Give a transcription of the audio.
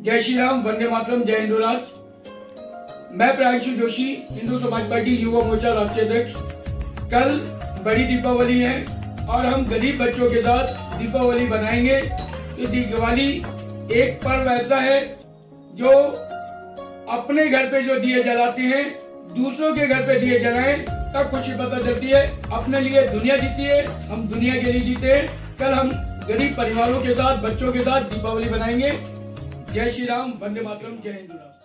जय श्री राम, वंदे मातरम, जय हिंदू राष्ट्र। मैं प्रांशु जोशी, हिंदू समाज पार्टी युवा मोर्चा राष्ट्रीय अध्यक्ष। कल बड़ी दीपावली है और हम गरीब बच्चों के साथ दीपावली बनाएंगे। तो दीपावली एक पर्व ऐसा है जो अपने घर पे जो दिए जलाते हैं, दूसरों के घर पे दिए जलाएं, तब खुशी पता चलती है। अपने लिए दुनिया जीती है, हम दुनिया के लिए जीते हैं। कल हम गरीब परिवारों के साथ, बच्चों के साथ दीपावली बनाएंगे। जय श्री राम, वंदे मातरम, जय हिंदू राष्ट्र।